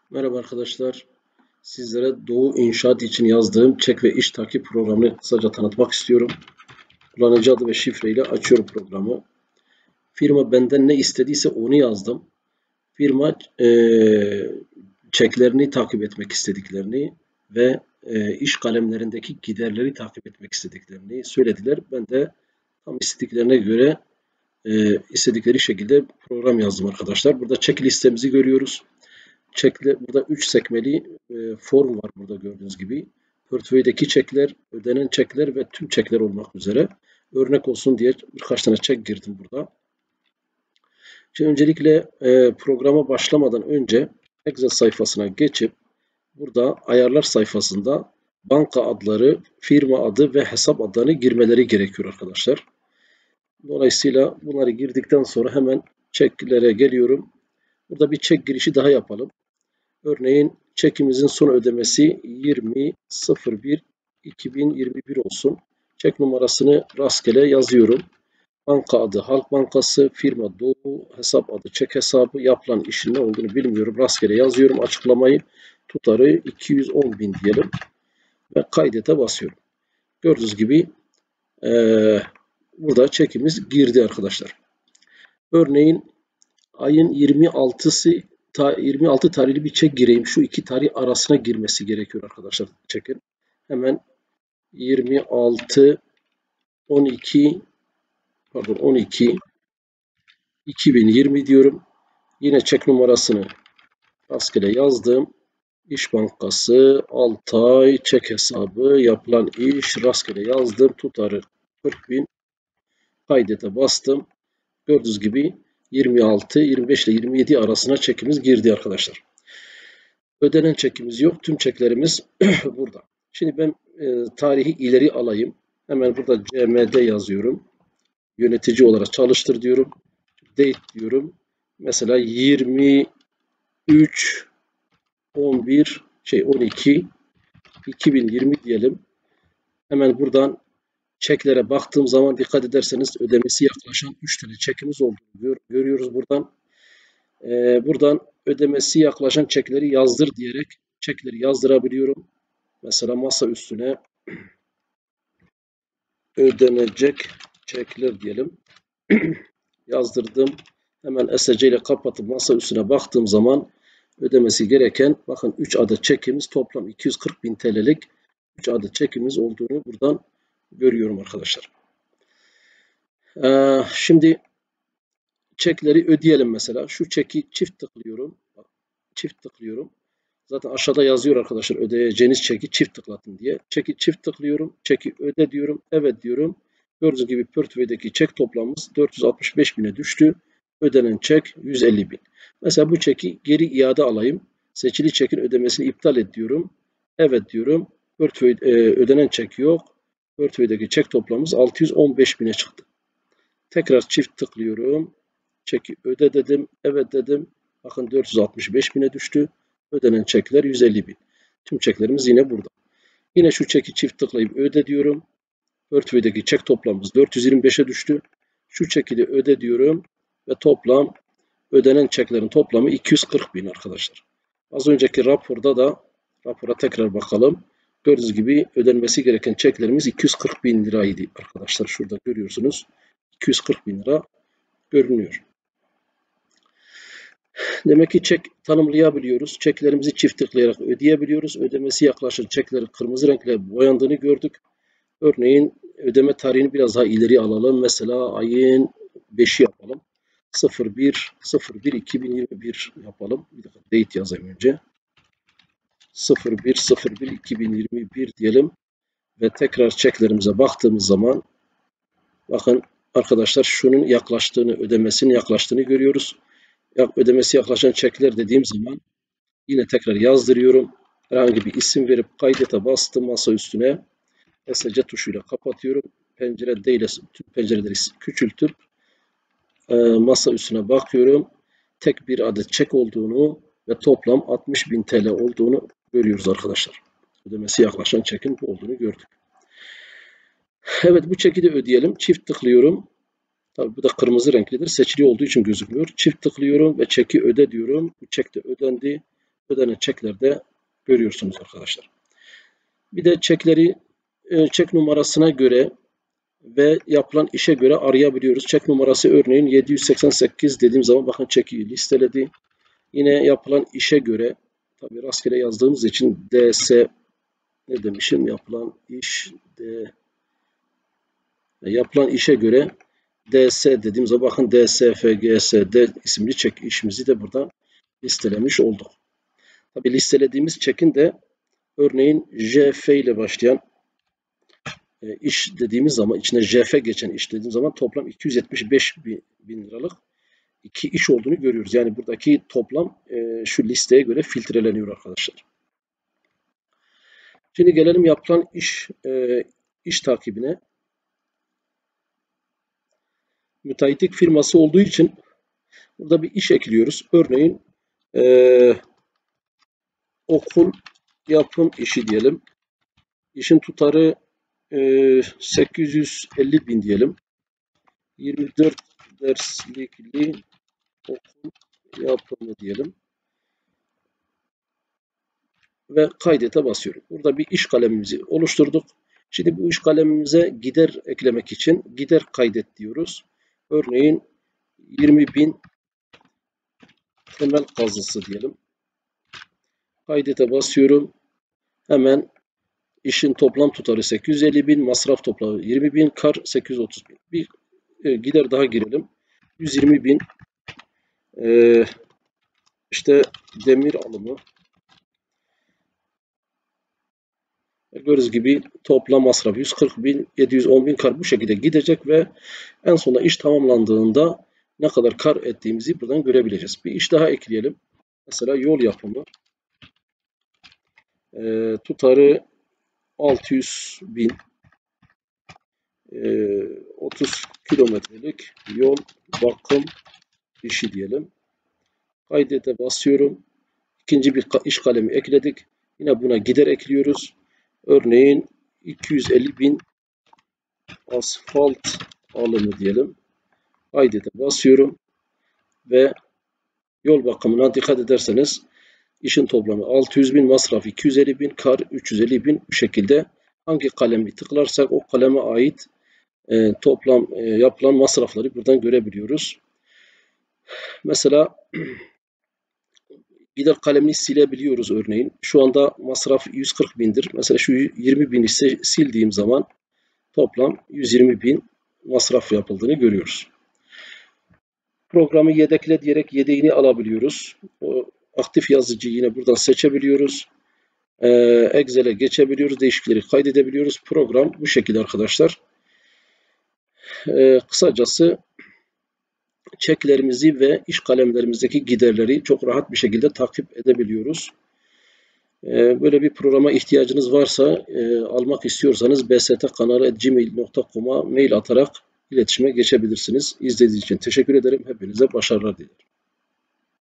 Merhaba arkadaşlar. Sizlere Doğu İnşaat için yazdığım çek ve iş takip programını kısaca tanıtmak istiyorum. Kullanıcı adı ve şifreyle açıyorum programı. Firma benden ne istediyse onu yazdım. Firma çeklerini takip etmek istediklerini ve iş kalemlerindeki giderleri takip etmek istediklerini söylediler. Ben de tam istediklerine göre istedikleri şekilde program yazdım arkadaşlar. Burada çek listemizi görüyoruz. Burada 3 sekmeli form var burada gördüğünüz gibi. Portföydeki çekler, ödenen çekler ve tüm çekler olmak üzere. Örnek olsun diye birkaç tane çek girdim burada. Şimdi öncelikle programa başlamadan önce Excel sayfasına geçip burada ayarlar sayfasında banka adları, firma adı ve hesap adlarını girmeleri gerekiyor arkadaşlar. Dolayısıyla bunları girdikten sonra hemen çeklere geliyorum. Burada bir çek girişi daha yapalım. Örneğin çekimizin son ödemesi 20.01.2021 olsun. Çek numarasını rastgele yazıyorum. Banka adı Halk Bankası, firma Doğu, hesap adı çek hesabı, yapılan işin ne olduğunu bilmiyorum. Rastgele yazıyorum açıklamayı. Tutarı 210.000 diyelim ve kaydete basıyorum. Gördüğünüz gibi burada çekimiz girdi arkadaşlar. Örneğin ayın 26 tarihli bir çek gireyim. Şu iki tarih arasına girmesi gerekiyor arkadaşlar çekin. Hemen 26 12 2020 diyorum. Yine çek numarasını rastgele yazdım. İş Bankası, Altay, çek hesabı, yapılan iş rastgele yazdım. Tutarı 40.000. Kaydete bastım. Gördüğünüz gibi 26, 25 ile 27 arasına çekimiz girdi arkadaşlar. Ödenen çekimiz yok. Tüm çeklerimiz burada. Şimdi ben tarihi ileri alayım. Hemen burada CMD yazıyorum. Yönetici olarak çalıştır diyorum. Date diyorum. Mesela 23 12 2020 diyelim. Hemen buradan çeklere baktığım zaman dikkat ederseniz ödemesi yaklaşan 3 tane çekimiz olduğunu görüyoruz buradan. Buradan ödemesi yaklaşan çekleri yazdır diyerek çekleri yazdırabiliyorum. Mesela masa üstüne ödenecek çekler diyelim. Yazdırdım. Hemen SC ile kapatıp masa üstüne baktığım zaman ödemesi gereken bakın 3 adet çekimiz toplam 240.000 TL'lik 3 adet çekimiz olduğunu buradan görüyorum arkadaşlar. Şimdi çekleri ödeyelim mesela. Şu çeki çift tıklıyorum. Çift tıklıyorum. Zaten aşağıda yazıyor arkadaşlar ödeyeceğiniz çeki çift tıklatın diye. Çeki çift tıklıyorum. Çeki öde diyorum. Evet diyorum. Gördüğünüz gibi portföydeki çek toplamımız 465.000'e düştü. Ödenen çek 150.000. Mesela bu çeki geri iade alayım. Seçili çekin ödemesini iptal et diyorum. Evet diyorum. Ödenen çek yok. Portföydeki çek toplamımız 615.000'e çıktı. Tekrar çift tıklıyorum. Çeki öde dedim. Evet dedim. Bakın 465.000'e düştü. Ödenen çekler 150.000. Tüm çeklerimiz yine burada. Yine şu çeki çift tıklayıp öde diyorum. Portföydeki çek toplamımız 425'e düştü. Şu çeki de öde diyorum. Ve toplam ödenen çeklerin toplamı 240.000 arkadaşlar. Az önceki rapora tekrar bakalım. Gördüğünüz gibi ödenmesi gereken çeklerimiz 240.000 liraydı arkadaşlar. Şurada görüyorsunuz. 240.000 lira görünüyor. Demek ki çek tanımlayabiliyoruz. Çeklerimizi çift tıklayarak ödeyebiliyoruz. Ödemesi yaklaşan çeklerin kırmızı renkle boyandığını gördük. Örneğin ödeme tarihini biraz daha ileri alalım. Mesela ayın 5'i yapalım. 01.01.2021 yapalım. Bir dakika date yazayım önce. 01.01.2021 diyelim. Ve tekrar çeklerimize baktığımız zaman bakın arkadaşlar şunun yaklaştığını, ödemesinin yaklaştığını görüyoruz. Ödemesi yaklaşan çekler dediğim zaman yine tekrar yazdırıyorum. Herhangi bir isim verip kaydete bastım masa üstüne. SC tuşuyla kapatıyorum. Pencere değil, tüm pencereleri küçültüp masa üstüne bakıyorum. Tek bir adet çek olduğunu ve toplam 60.000 TL olduğunu görüyoruz arkadaşlar. Ödemesi yaklaşan çekin bu olduğunu gördük. Evet bu çeki de ödeyelim. Çift tıklıyorum. Tabii bu da kırmızı renklidir. Seçili olduğu için gözükmüyor. Çift tıklıyorum ve çeki öde diyorum. Bu çek de ödendi. ödenen çeklerde görüyorsunuz arkadaşlar. Bir de çekleri çek numarasına göre ve yapılan işe göre arayabiliyoruz. Çek numarası örneğin 788 dediğim zaman bakın çeki listeledi. Yine yapılan işe göre, tabi rastgele yazdığımız için DS ne demişim, yapılan işe göre DS dediğim zaman bakın DSFGSD isimli çek işimizi de burada listelemiş olduk. Tabi listelediğimiz çekin de örneğin JF ile başlayan iş dediğimiz zaman, içine JF geçen iş dediğim zaman toplam 275 bin liralık 2 iş olduğunu görüyoruz. Yani buradaki toplam şu listeye göre filtreleniyor arkadaşlar. Şimdi gelelim yapılan iş takibine. Müteahhitlik firması olduğu için burada bir iş ekliyoruz. Örneğin okul yapım işi diyelim. İşin tutarı 850 bin diyelim. 24 derslikli okul yapımı diyelim. Ve kaydete basıyorum. Burada bir iş kalemimizi oluşturduk. Şimdi bu iş kalemimize gider eklemek için gider kaydet diyoruz. Örneğin 20 bin temel kazısı diyelim. Kaydete basıyorum. Hemen işin toplam tutarı 850 bin, masraf toplamı 20 bin, kar 830 bin. Bir gider daha girelim. 120 bin işte demir alımı. Gördüğünüz gibi toplam masraf 140 bin, 710 bin kar bu şekilde gidecek ve en sonunda iş tamamlandığında ne kadar kar ettiğimizi buradan görebileceğiz. Bir iş daha ekleyelim. Mesela yol yapımı. Tutarı 600 bin. 30 kilometrelik yol bakım işi diyelim. Kaydete basıyorum. İkinci bir iş kalemi ekledik. Yine buna gider ekliyoruz. Örneğin 250 bin asfalt alımı diyelim. Kaydete basıyorum. Ve yol bakımına dikkat ederseniz işin toplamı 600 bin, masraf 250 bin, kar 350 bin. Bu şekilde hangi kalemi tıklarsak o kaleme ait toplam yapılan masrafları buradan görebiliyoruz. Mesela gider kalemini silebiliyoruz örneğin. Şu anda masraf 140 bindir. Mesela şu 20 bini sildiğim zaman toplam 120 bin masraf yapıldığını görüyoruz. Programı yedekle diyerek yedeğini alabiliyoruz. O aktif yazıcıyı yine buradan seçebiliyoruz. Excel'e geçebiliyoruz. Değişiklikleri kaydedebiliyoruz. Program bu şekilde arkadaşlar. Kısacası çeklerimizi ve iş kalemlerimizdeki giderleri çok rahat bir şekilde takip edebiliyoruz. Böyle bir programa ihtiyacınız varsa almak istiyorsanız bstkanalı@gmail.com'a mail atarak iletişime geçebilirsiniz. İzlediğiniz için teşekkür ederim. Hepinize başarılar dilerim.